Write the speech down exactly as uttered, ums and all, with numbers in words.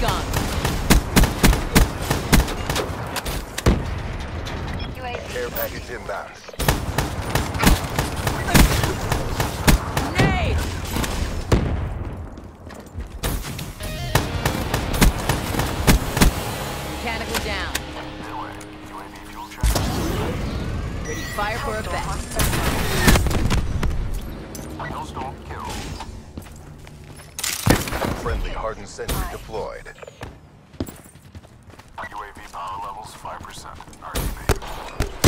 gone. Care package inbound. Nade! Mechanical down. Ready fire for effect. Friendly hardened sentry deployed. U A V power levels five percent. R T B.